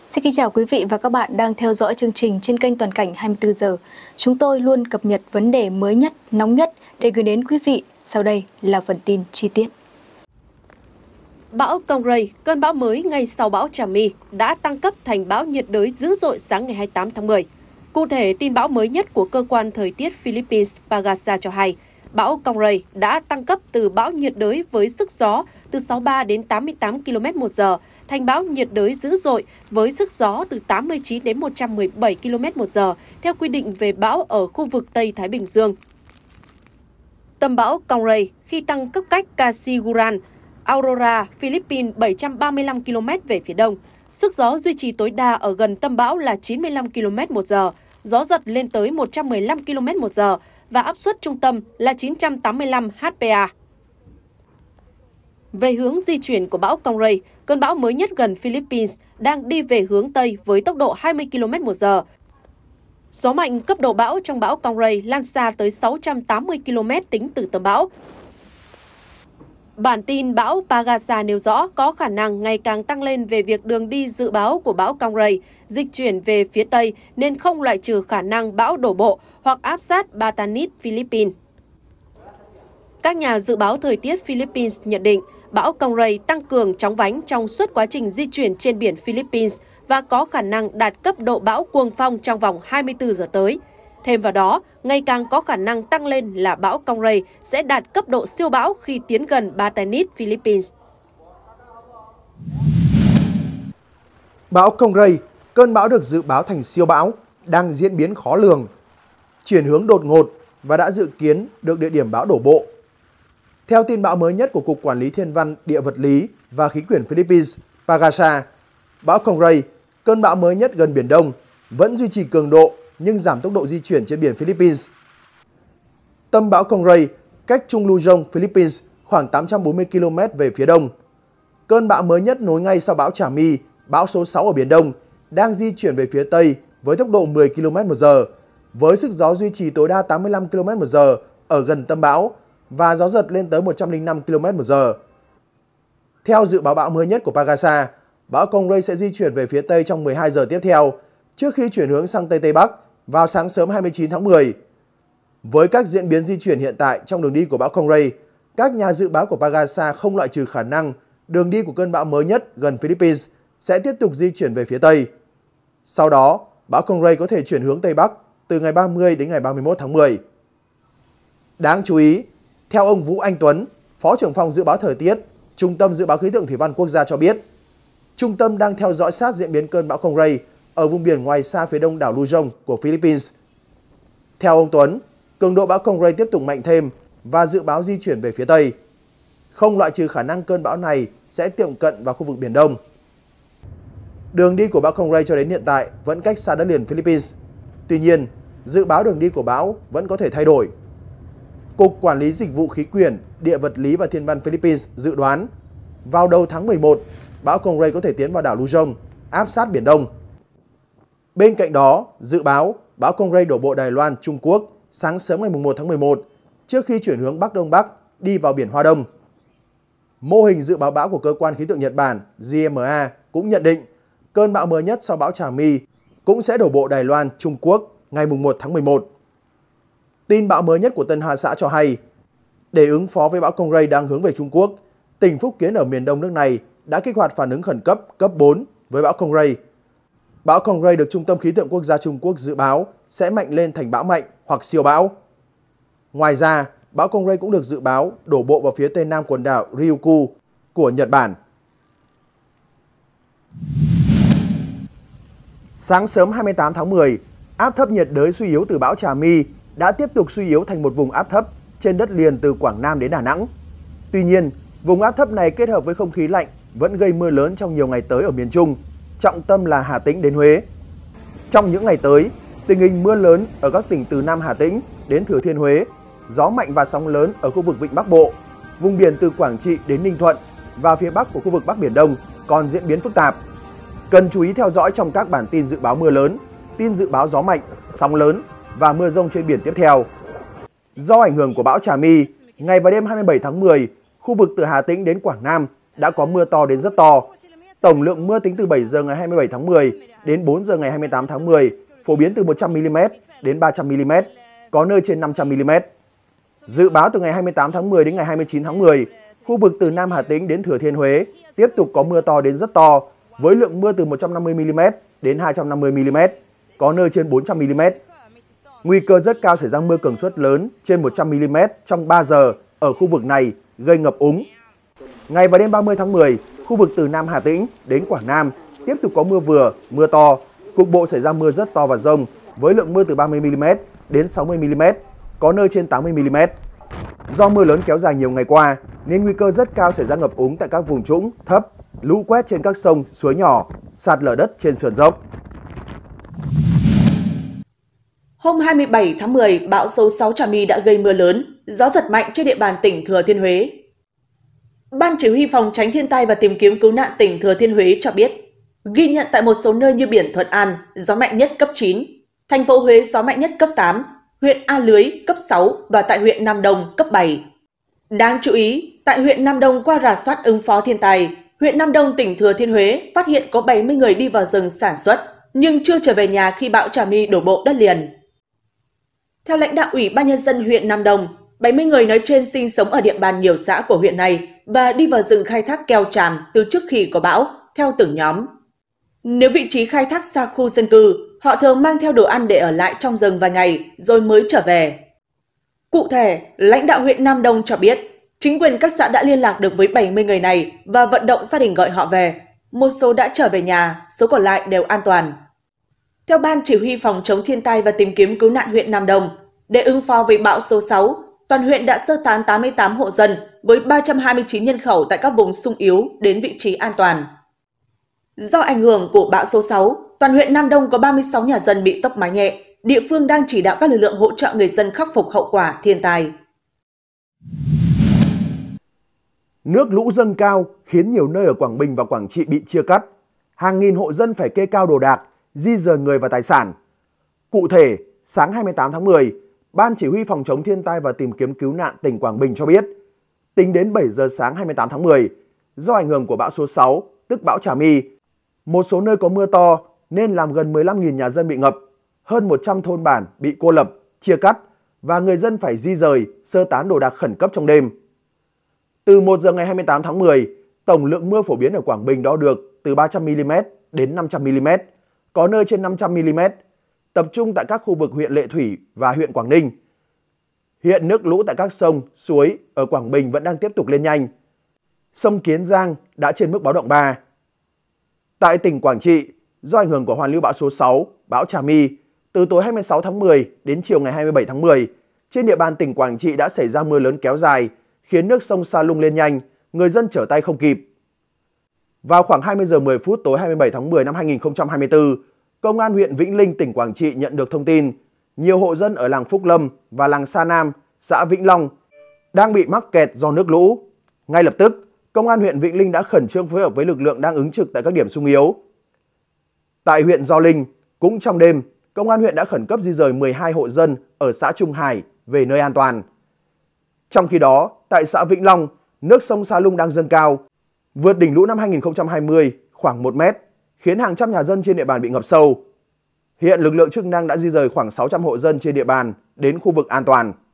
Xin kính chào quý vị và các bạn đang theo dõi chương trình trên kênh Toàn cảnh 24 giờ. Chúng tôi luôn cập nhật vấn đề mới nhất, nóng nhất để gửi đến quý vị. Sau đây là phần tin chi tiết. Bão Congray, cơn bão mới ngay sau bão Trà My, đã tăng cấp thành bão nhiệt đới dữ dội sáng ngày 28 tháng 10. Cụ thể, tin bão mới nhất của cơ quan thời tiết Philippines Pagasa cho hay, bão Congray đã tăng cấp từ bão nhiệt đới với sức gió từ 63 đến 88 km/h thành bão nhiệt đới dữ dội với sức gió từ 89 đến 117 km/h theo quy định về bão ở khu vực Tây Thái Bình Dương. Tâm bão Congray khi tăng cấp cách Casiguran, Aurora, Philippines 735 km về phía đông. Sức gió duy trì tối đa ở gần tâm bão là 95 km/h, gió giật lên tới 115 km/h và áp suất trung tâm là 985 HPA. Về hướng di chuyển của bão Congray, cơn bão mới nhất gần Philippines đang đi về hướng Tây với tốc độ 20 km/h. Gió mạnh cấp độ bão trong bão Congray lan xa tới 680 km tính từ tâm bão. Bản tin bão Pagasa nêu rõ có khả năng ngày càng tăng lên về việc đường đi dự báo của bão Congray dịch chuyển về phía Tây nên không loại trừ khả năng bão đổ bộ hoặc áp sát Batanes, Philippines. Các nhà dự báo thời tiết Philippines nhận định bão Congray tăng cường chóng vánh trong suốt quá trình di chuyển trên biển Philippines và có khả năng đạt cấp độ bão cuồng phong trong vòng 24 giờ tới. Thêm vào đó, ngày càng có khả năng tăng lên là bão Congray sẽ đạt cấp độ siêu bão khi tiến gần Batanes, Philippines. Bão Congray, cơn bão được dự báo thành siêu bão, đang diễn biến khó lường, chuyển hướng đột ngột và đã dự kiến được địa điểm bão đổ bộ. Theo tin bão mới nhất của Cục Quản lý Thiên văn Địa vật lý và Khí quyển Philippines, Pagasa, bão Congray, cơn bão mới nhất gần Biển Đông, vẫn duy trì cường độ nhưng giảm tốc độ di chuyển trên biển Philippines. Tâm bão Congray cách Trung Luzon, Philippines khoảng 840 km về phía đông. Cơn bão mới nhất nối ngay sau bão Trà My, bão số 6 ở Biển Đông, đang di chuyển về phía Tây với tốc độ 10 km/h, với sức gió duy trì tối đa 85 km/h ở gần tâm bão và gió giật lên tới 105 km/h. Theo dự báo bão mới nhất của Pagasa, bão Congray sẽ di chuyển về phía Tây trong 12 giờ tiếp theo, trước khi chuyển hướng sang Tây Tây Bắc vào sáng sớm 29 tháng 10. Với các diễn biến di chuyển hiện tại trong đường đi của bão Congray, các nhà dự báo của Pagasa không loại trừ khả năng đường đi của cơn bão mới nhất gần Philippines sẽ tiếp tục di chuyển về phía Tây. Sau đó, bão Congray có thể chuyển hướng Tây Bắc từ ngày 30 đến ngày 31 tháng 10. Đáng chú ý, theo ông Vũ Anh Tuấn, Phó trưởng phòng dự báo thời tiết, Trung tâm Dự báo Khí tượng Thủy văn Quốc gia cho biết, trung tâm đang theo dõi sát diễn biến cơn bão Congray ở vùng biển ngoài xa phía đông đảo Luzon của Philippines. Theo ông Tuấn, cường độ bão Congray tiếp tục mạnh thêm và dự báo di chuyển về phía Tây. Không loại trừ khả năng cơn bão này sẽ tiệm cận vào khu vực Biển Đông. Đường đi của bão Congray cho đến hiện tại vẫn cách xa đất liền Philippines. Tuy nhiên, dự báo đường đi của bão vẫn có thể thay đổi. Cục Quản lý Dịch vụ Khí quyển, Địa vật lý và Thiên văn Philippines dự đoán vào đầu tháng 11, bão Congray có thể tiến vào đảo Luzon, áp sát Biển Đông. Bên cạnh đó, dự báo bão Congray đổ bộ Đài Loan, Trung Quốc sáng sớm ngày 1 tháng 11 trước khi chuyển hướng Bắc Đông Bắc đi vào biển Hoa Đông. Mô hình dự báo bão của cơ quan khí tượng Nhật Bản JMA cũng nhận định cơn bão mới nhất sau bão Trà My cũng sẽ đổ bộ Đài Loan, Trung Quốc ngày 1 tháng 11. Tin bão mới nhất của Tân Hoa Xã cho hay, để ứng phó với bão Congray đang hướng về Trung Quốc, tỉnh Phúc Kiến ở miền đông nước này đã kích hoạt phản ứng khẩn cấp cấp 4 với bão Congray. Bão Congray được Trung tâm Khí tượng Quốc gia Trung Quốc dự báo sẽ mạnh lên thành bão mạnh hoặc siêu bão. Ngoài ra, bão Congray cũng được dự báo đổ bộ vào phía tây nam quần đảo Ryukyu của Nhật Bản. Sáng sớm 28 tháng 10, áp thấp nhiệt đới suy yếu từ bão Trà My đã tiếp tục suy yếu thành một vùng áp thấp trên đất liền từ Quảng Nam đến Đà Nẵng. Tuy nhiên, vùng áp thấp này kết hợp với không khí lạnh vẫn gây mưa lớn trong nhiều ngày tới ở miền Trung, trọng tâm là Hà Tĩnh đến Huế. Trong những ngày tới, tình hình mưa lớn ở các tỉnh từ Nam Hà Tĩnh đến Thừa Thiên Huế, gió mạnh và sóng lớn ở khu vực Vịnh Bắc Bộ, vùng biển từ Quảng Trị đến Ninh Thuận và phía Bắc của khu vực Bắc Biển Đông còn diễn biến phức tạp. Cần chú ý theo dõi trong các bản tin dự báo mưa lớn, tin dự báo gió mạnh, sóng lớn và mưa rông trên biển tiếp theo. Do ảnh hưởng của bão Trà My, ngày và đêm 27 tháng 10, khu vực từ Hà Tĩnh đến Quảng Nam đã có mưa to đến rất to. Tổng lượng mưa tính từ 7 giờ ngày 27 tháng 10 đến 4 giờ ngày 28 tháng 10 phổ biến từ 100 mm đến 300 mm, có nơi trên 500 mm. Dự báo từ ngày 28 tháng 10 đến ngày 29 tháng 10, khu vực từ Nam Hà Tĩnh đến Thừa Thiên Huế tiếp tục có mưa to đến rất to, với lượng mưa từ 150 mm đến 250 mm, có nơi trên 400 mm. Nguy cơ rất cao xảy ra mưa cường suất lớn trên 100 mm trong 3 giờ ở khu vực này, gây ngập úng. Ngày và đêm 30 tháng 10, khu vực từ Nam Hà Tĩnh đến Quảng Nam tiếp tục có mưa vừa, mưa to, cục bộ xảy ra mưa rất to và dông, với lượng mưa từ 30 mm đến 60 mm, có nơi trên 80 mm. Do mưa lớn kéo dài nhiều ngày qua, nên nguy cơ rất cao xảy ra ngập úng tại các vùng trũng, thấp, lũ quét trên các sông, suối nhỏ, sạt lở đất trên sườn dốc. Hôm 27 tháng 10, bão số 6 Trà My đã gây mưa lớn, gió giật mạnh trên địa bàn tỉnh Thừa Thiên Huế. Ban Chỉ huy Phòng tránh thiên tai và tìm kiếm cứu nạn tỉnh Thừa Thiên Huế cho biết, ghi nhận tại một số nơi như biển Thuận An, gió mạnh nhất cấp 9, thành phố Huế gió mạnh nhất cấp 8, huyện A Lưới cấp 6 và tại huyện Nam Đông cấp 7. Đáng chú ý, tại huyện Nam Đông qua rà soát ứng phó thiên tai, huyện Nam Đông tỉnh Thừa Thiên Huế phát hiện có 70 người đi vào rừng sản xuất nhưng chưa trở về nhà khi bão Trà My đổ bộ đất liền. Theo lãnh đạo Ủy ban Nhân dân huyện Nam Đông, 70 người nói trên sinh sống ở địa bàn nhiều xã của huyện này và đi vào rừng khai thác keo tràm từ trước khi có bão, theo từng nhóm. Nếu vị trí khai thác xa khu dân cư, họ thường mang theo đồ ăn để ở lại trong rừng vài ngày rồi mới trở về. Cụ thể, lãnh đạo huyện Nam Đông cho biết, chính quyền các xã đã liên lạc được với 70 người này và vận động gia đình gọi họ về. Một số đã trở về nhà, số còn lại đều an toàn. Theo Ban Chỉ huy Phòng chống thiên tai và tìm kiếm cứu nạn huyện Nam Đông, để ứng phó với bão số 6, toàn huyện đã sơ tán 88 hộ dân với 329 nhân khẩu tại các vùng xung yếu đến vị trí an toàn. Do ảnh hưởng của bão số 6, toàn huyện Nam Đông có 36 nhà dân bị tốc mái nhẹ. Địa phương đang chỉ đạo các lực lượng hỗ trợ người dân khắc phục hậu quả thiên tai. Nước lũ dâng cao khiến nhiều nơi ở Quảng Bình và Quảng Trị bị chia cắt. Hàng nghìn hộ dân phải kê cao đồ đạc, di dời người và tài sản. Cụ thể, sáng 28 tháng 10, Ban Chỉ huy Phòng chống thiên tai và tìm kiếm cứu nạn tỉnh Quảng Bình cho biết, tính đến 7 giờ sáng 28 tháng 10, do ảnh hưởng của bão số 6, tức bão Trà My, một số nơi có mưa to nên làm gần 15.000 nhà dân bị ngập, hơn 100 thôn bản bị cô lập, chia cắt và người dân phải di rời, sơ tán đồ đạc khẩn cấp trong đêm. Từ 1 giờ ngày 28 tháng 10, tổng lượng mưa phổ biến ở Quảng Bình đo được từ 300 mm đến 500 mm, có nơi trên 500 mm, tập trung tại các khu vực huyện Lệ Thủy và huyện Quảng Ninh. Hiện nước lũ tại các sông, suối ở Quảng Bình vẫn đang tiếp tục lên nhanh. Sông Kiến Giang đã trên mức báo động 3. Tại tỉnh Quảng Trị, do ảnh hưởng của hoàn lưu bão số 6, bão Trà My, từ tối 26 tháng 10 đến chiều ngày 27 tháng 10, trên địa bàn tỉnh Quảng Trị đã xảy ra mưa lớn kéo dài, khiến nước sông Sa Lung lên nhanh, người dân trở tay không kịp. Vào khoảng 20 giờ 10 phút tối 27 tháng 10 năm 2024, Công an huyện Vĩnh Linh, tỉnh Quảng Trị nhận được thông tin nhiều hộ dân ở làng Phúc Lâm và làng Sa Nam, xã Vĩnh Long đang bị mắc kẹt do nước lũ. Ngay lập tức, Công an huyện Vĩnh Linh đã khẩn trương phối hợp với lực lượng đang ứng trực tại các điểm xung yếu. Tại huyện Gio Linh, cũng trong đêm, Công an huyện đã khẩn cấp di rời 12 hộ dân ở xã Trung Hải về nơi an toàn. Trong khi đó, tại xã Vĩnh Long, nước sông Sa Lung đang dâng cao, vượt đỉnh lũ năm 2020 khoảng 1 mét, khiến hàng trăm nhà dân trên địa bàn bị ngập sâu. Hiện lực lượng chức năng đã di rời khoảng 600 hộ dân trên địa bàn đến khu vực an toàn.